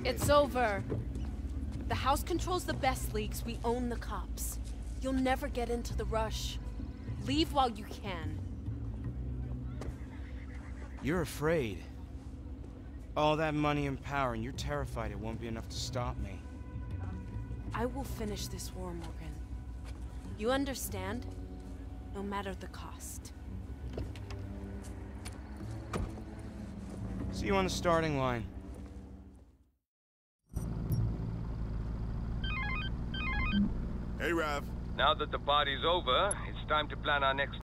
It's over. The House controls the best leagues, we own the cops. You'll never get into the rush. Leave while you can. You're afraid. All that money and power, and you're terrified it won't be enough to stop me. I will finish this war, Morgan. You understand? No matter the cost. See you on the starting line. Hey, Rav. Now that the party's over, it's time to plan our next